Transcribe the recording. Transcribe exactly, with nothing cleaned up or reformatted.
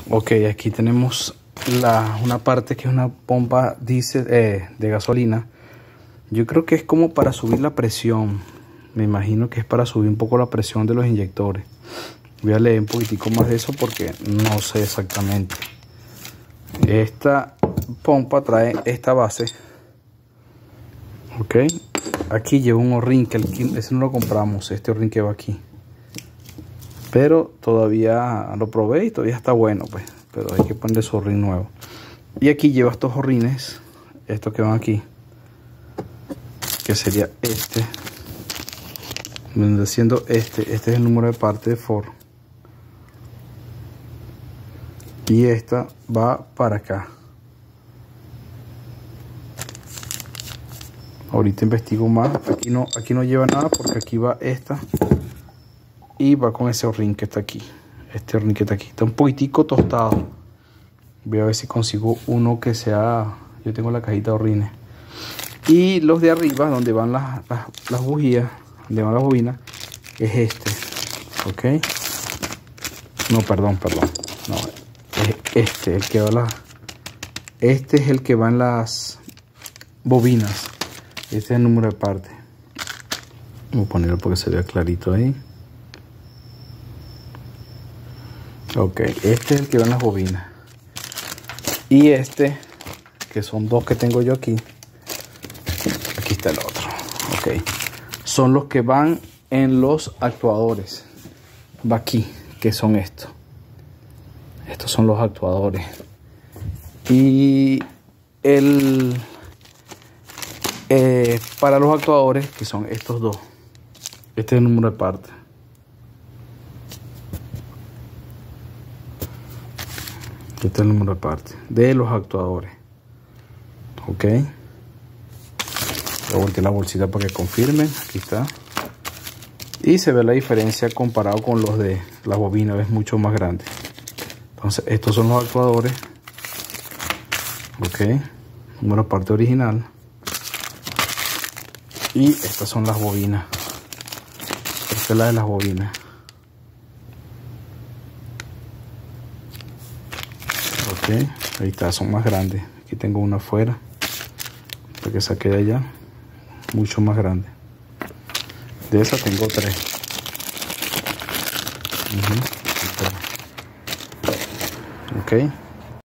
Ok, aquí tenemos la, una parte que es una pompa diésel, eh, de gasolina. Yo creo que es como para subir la presión. Me imagino que es para subir un poco la presión de los inyectores. Voy a leer un poquitico más de eso porque no sé exactamente. Esta pompa trae esta base. Ok, aquí lleva un O-ring, que el, ese no lo compramos, este O-ring que va aquí. Pero todavía lo probé y todavía está bueno, pues. Pero hay que ponerle su O-ring nuevo. Y aquí lleva estos O-rines, estos que van aquí, que sería este. Vendría siendo este. Este es el número de parte de Ford. Y esta va para acá. Ahorita investigo más. Aquí no, aquí no lleva nada porque aquí va esta. Y va con ese O-ring que está aquí. Este O-ring que está aquí. Está un poquitico tostado. Voy a ver si consigo uno que sea... Yo tengo la cajita de O-rines. Y los de arriba, donde van las, las, las bujías, donde van las bobinas, es este. Ok. No, perdón, perdón. No, es este, el que va la... Este es el que va en las bobinas. Este es el número de parte. Voy a ponerlo porque se vea clarito ahí. Ok, este es el que va en las bobinas. Y este, que son dos que tengo yo aquí. Aquí está el otro. Ok. Son los que van en los actuadores. Va aquí, que son estos. Estos son los actuadores. Y el... Eh, para los actuadores, que son estos dos. Este es el número de parte. Este es el número de parte de los actuadores. Ok. Voy a voltear la bolsita para que confirmen. Aquí está. Y se ve la diferencia comparado con los de las bobinas. Es mucho más grande. Entonces estos son los actuadores. Ok. Número de parte original. Y estas son las bobinas. Esta es la de las bobinas. Ok, ahí está, son más grandes. Aquí tengo una afuera. La que saqué de allá. Mucho más grande. De esa tengo tres. Uh-huh. Ok.